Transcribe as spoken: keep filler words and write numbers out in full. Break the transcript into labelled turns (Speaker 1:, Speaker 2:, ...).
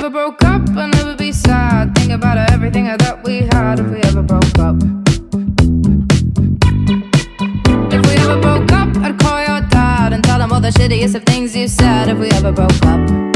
Speaker 1: ever broke up, I'd never be sad. Think about everything I thought we had if we ever broke up. If we ever broke up, I'd call your dad and tell him all the shittiest of things you said if we ever broke up.